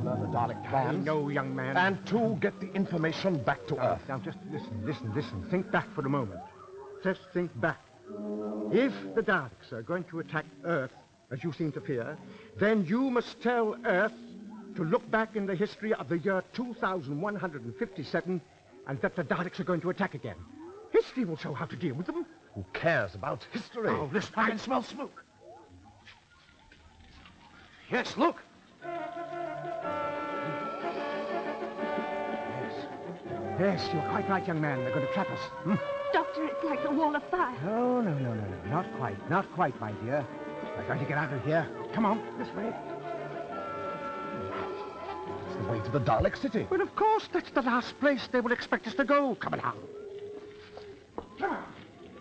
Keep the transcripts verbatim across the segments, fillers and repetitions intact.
learn the Dalek plans. I know, young man. And two, get the information back to Now, Earth. now, just listen, listen, listen. Think back for a moment. Just think back. If the Daleks are going to attack Earth, as you seem to fear, then you must tell Earth to look back in the history of the year two thousand one hundred fifty-seven and that the Daleks are going to attack again. History will show how to deal with them. Who cares about history? Oh, listen, I can smell smoke. Yes, look. Yes. Yes, you're quite right, young man. They're going to trap us. Hmm? Doctor, it's like a wall of fire. No, no, no, no, no. Not quite. Not quite, my dear. We're going to get out of here. Come on, this way. It's the way to the Dalek city. Well, of course, that's the last place they will expect us to go. Come along. Come on.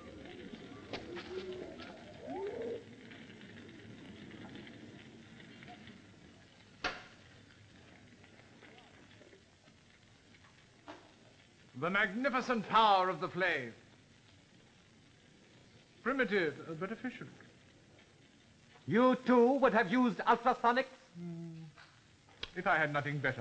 The magnificent power of the flame. Primitive, uh, but efficient. You too would have used ultrasonics? Mm, if I had nothing better.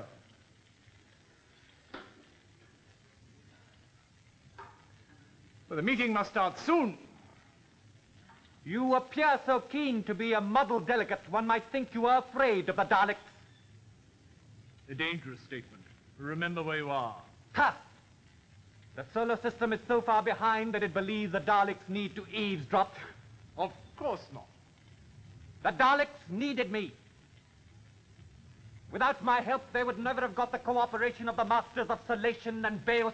Well, the meeting must start soon. You appear so keen to be a model delegate, one might think you are afraid of the Daleks. A dangerous statement. Remember where you are. Ha! The solar system is so far behind that it believes the Daleks need to eavesdrop. Of course not. The Daleks needed me. Without my help, they would never have got the cooperation of the Masters of Salation and Beos.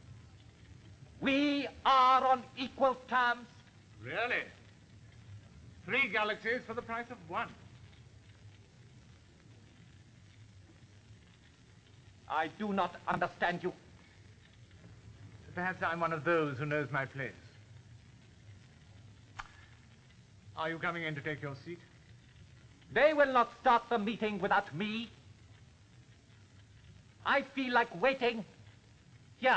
We are on equal terms. Really? Three galaxies for the price of one. I do not understand you. Perhaps I'm one of those who knows my place. Are you coming in to take your seat? They will not start the meeting without me. I feel like waiting here.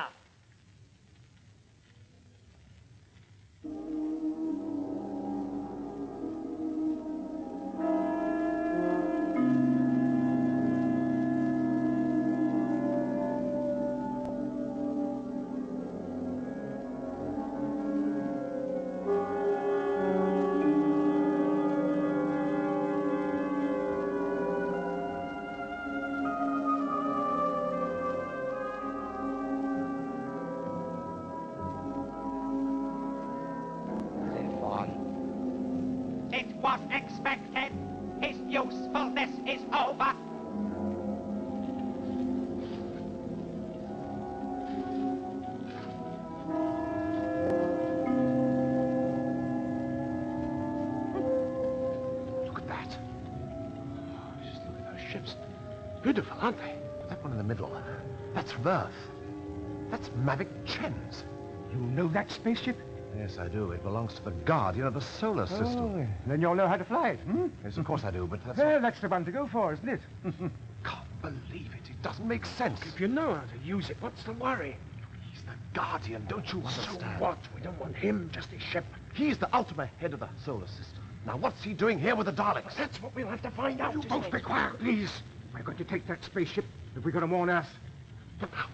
Was expected. His usefulness is over. Look at that. Oh, just look at those ships. Beautiful, aren't they? That one in the middle. That's from Earth. That's Mavic Chen's. You know that spaceship? Yes, I do. It belongs to the Guardian of the Solar System. Oh, then you'll know how to fly it, hmm? Yes, of course I do, but that's... Well, that's the one to go for, isn't it? Can't believe it. It doesn't make sense. If you know how to use it, what's the worry? He's the Guardian, don't you understand? So what? We don't want him, just his ship. He's the ultimate head of the Solar System. Now, what's he doing here with the Daleks? That's what we'll have to find out. You both both be quiet, please. We're going to take that spaceship if we're going to warn Earth. Look out.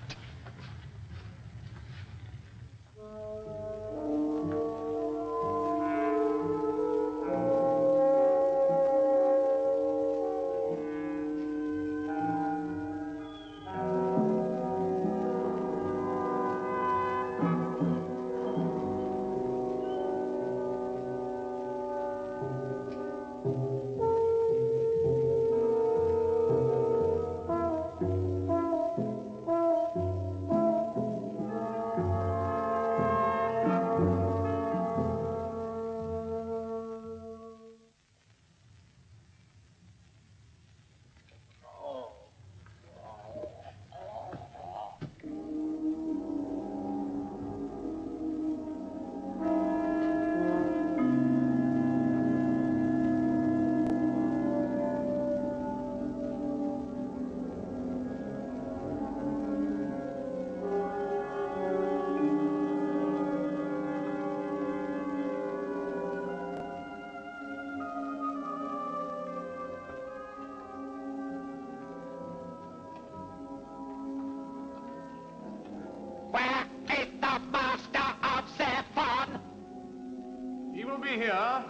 be here.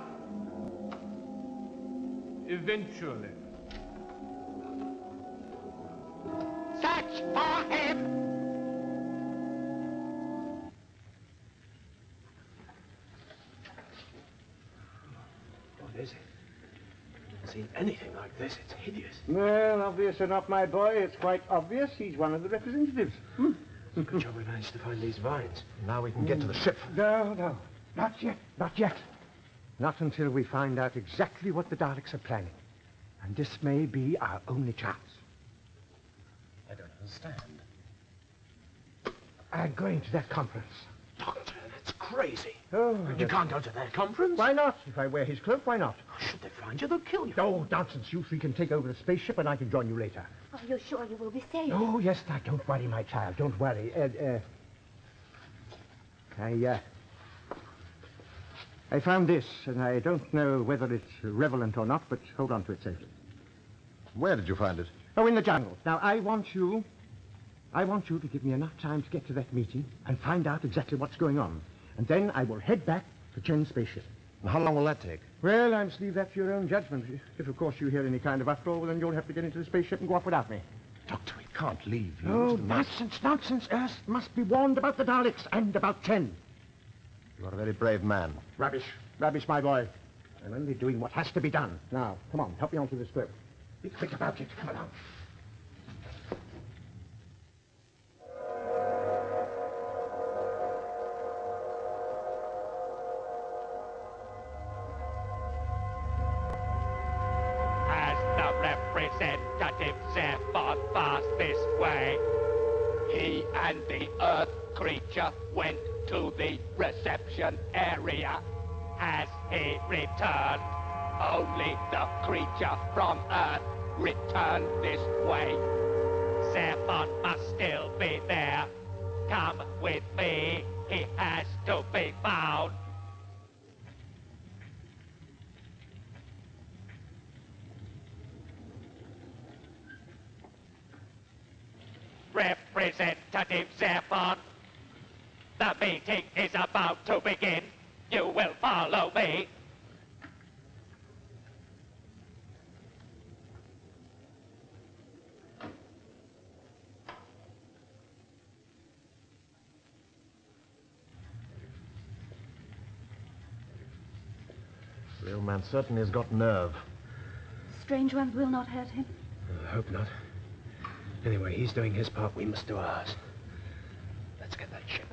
Eventually. Search for him! What is it? I've never seen anything like this. It's hideous. Well, obvious or not, my boy, it's quite obvious he's one of the representatives. Hmm? Good job we managed to find these vines. Now we can get to the ship. No, no, not yet, not yet. Not until we find out exactly what the Daleks are planning. And this may be our only chance. I don't understand. I'm going to that conference. Doctor, that's crazy. Oh, You yes. can't go to that conference. Why not? If I wear his cloak, why not? Should they find you, they'll kill you. Oh, nonsense. You three can take over the spaceship and I can join you later. Are you sure you will be safe? Oh, yes, now, don't worry, my child. Don't worry. Uh, uh, I, uh... I found this, and I don't know whether it's relevant or not, but hold on to it safely. Where did you find it? Oh, in the jungle. Now, I want you... I want you to give me enough time to get to that meeting and find out exactly what's going on. And then I will head back to Chen's spaceship. How long will that take? Well, I must leave that to your own judgment. If, of course, you hear any kind of uproar, well, then you'll have to get into the spaceship and go off without me. Doctor, we can't leave you. Oh, nonsense, nonsense. Earth must be warned about the Daleks and about Chen. You are a very brave man. Rubbish. Rubbish, my boy. I'm only doing what has to be done. Now, come on, help me onto this boat. Be quick about it. Come along. As the representative Zephyr passed this way, he and the Earth creature went to the reception area. As he returned, only the creature from Earth returned this way. Zephyr must still be there. Come with me. He has to be found. Representative Zephyr, the meeting is about to begin. You will follow me. The old man certainly has got nerve. Strange ones will not hurt him. I hope not. Anyway, he's doing his part, we must do ours. Let's get that ship.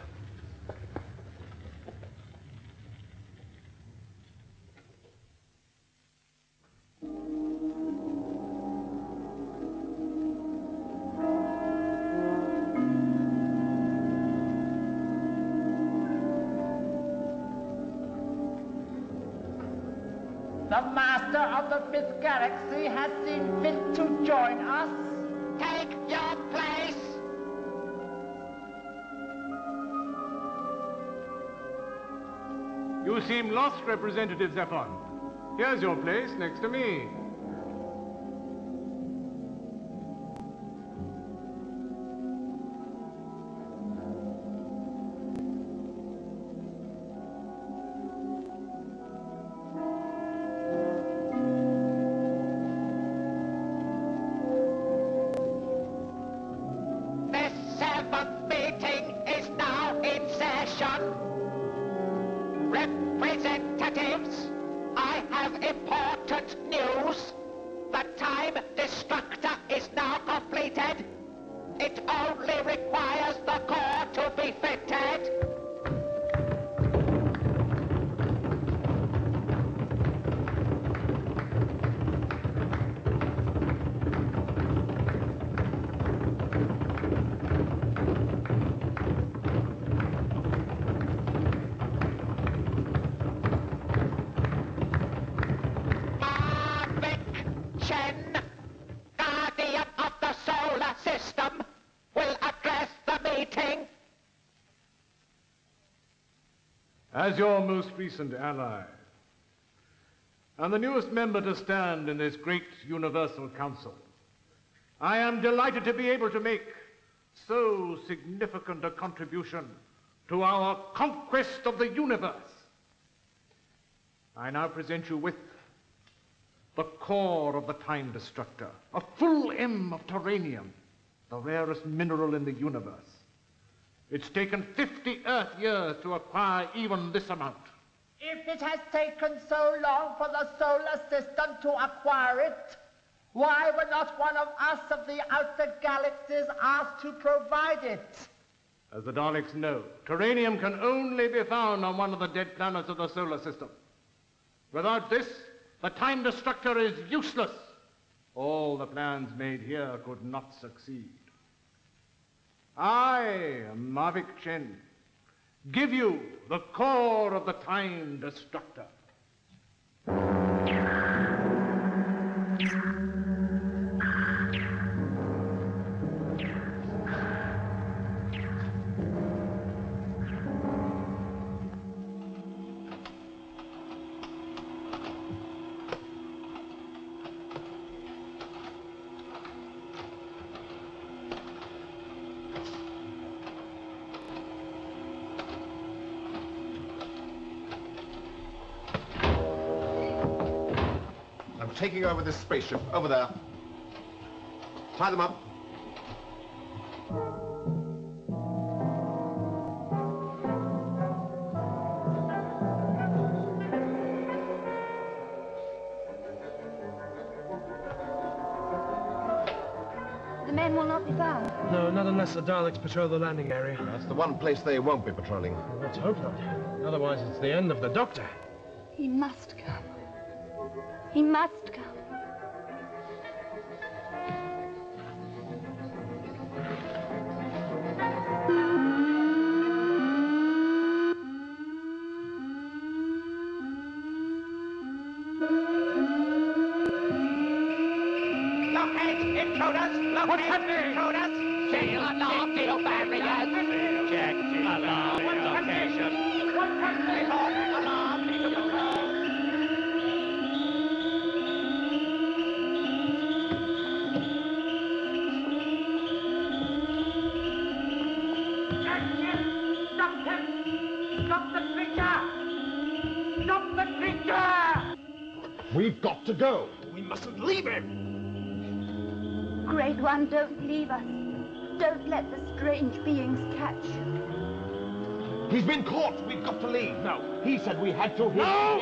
The Master of the Fifth Galaxy has seen fit to join us. Take your place. You seem lost, Representative Zephyr. Here's your place next to me. The seventh meeting is now in session. Representatives, I have important news. The Time Destructor is now completed. It only requires the core to be fitted. Marvick Chen, Guardian of the Solar System, will address the meeting. As your most recent ally, and the newest member to stand in this great Universal Council, I am delighted to be able to make so significant a contribution to our conquest of the universe. I now present you with the core of the Time Destructor, a full M of terranium, the rarest mineral in the universe. It's taken fifty Earth years to acquire even this amount. If it has taken so long for the solar system to acquire it, why were not one of us of the outer galaxies asked to provide it? As the Daleks know, terranium can only be found on one of the dead planets of the solar system. Without this, the Time Destructor is useless. All the plans made here could not succeed. I, Mavic Chen, give you the core of the Time Destructor. Taking over this spaceship, over there. Tie them up. The men will not be found. No, not unless the Daleks patrol the landing area. That's the one place they won't be patrolling. Well, let's hope not. Otherwise, it's the end of the Doctor. He must come. He must come. Blockheads! Intruders! Blockheads! Intruders! Sail alarm, deal barriers! Check alarm location! Report alarm into control! Stop him! Stop the creature! Stop the creature! We've got to go. We mustn't leave him. Great One, don't leave us. Don't let the strange beings catch you. He's been caught. We've got to leave. No, he said we had to. No!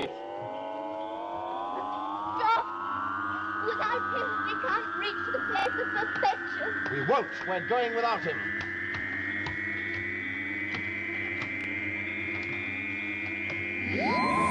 Stop! Without him, we can't reach the place of perfection. We won't. We're going without him. Yeah.